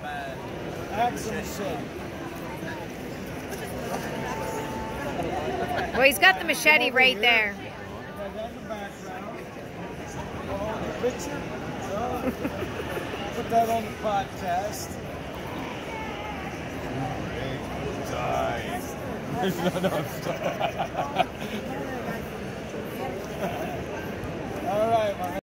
Axe machete. Well, he's got the machete right there. Picture. Put that on the podcast. No,